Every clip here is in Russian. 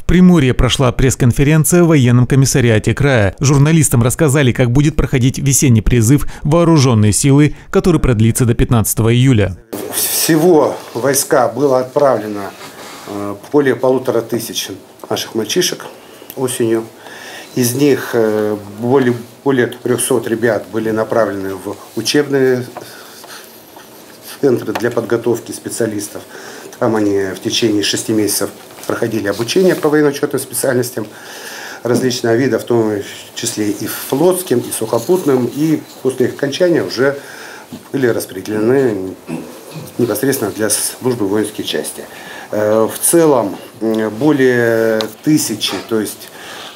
Приморье прошла пресс-конференция в военном комиссариате края. Журналистам рассказали, как будет проходить весенний призыв в вооруженные силы, который продлится до 15 июля. Всего в войска было отправлено более 1500 наших мальчишек осенью. Из них более 300 ребят были направлены в учебные центры для подготовки специалистов. Там они в течение 6 месяцев проходили обучение по военно-учетным специальностям различного вида, в том числе и флотским, и сухопутным, и после их окончания уже были распределены непосредственно для службы в воинские части. В целом более 1000, то есть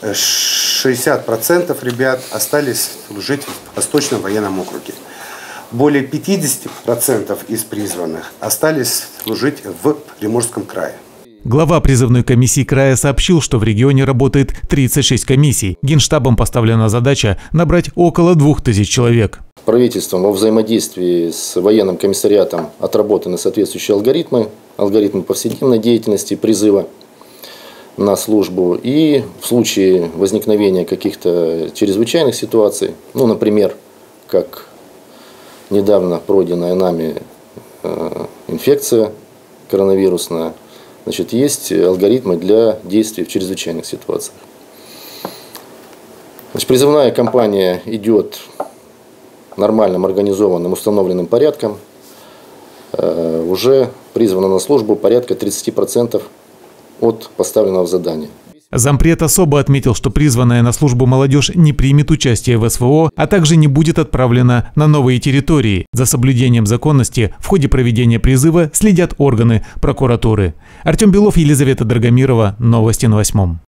60% ребят остались служить в Восточном военном округе. Более 50% из призванных остались служить в Приморском крае. Глава призывной комиссии края сообщил, что в регионе работает 36 комиссий. Генштабом поставлена задача набрать около 2000 человек. Правительством во взаимодействии с военным комиссариатом отработаны соответствующие алгоритмы повседневной деятельности, призыва на службу. И в случае возникновения каких-то чрезвычайных ситуаций, например, как недавно пройденная нами инфекция коронавирусная, есть алгоритмы для действий в чрезвычайных ситуациях. Призывная кампания идет нормальным, организованным, установленным порядком. Уже призвано на службу порядка 30% от поставленного задания. Зампред особо отметил, что призванная на службу молодежь не примет участие в СВО, а также не будет отправлена на новые территории. За соблюдением законности в ходе проведения призыва следят органы прокуратуры. Артем Белов, Елизавета Драгомирова. Новости на 8.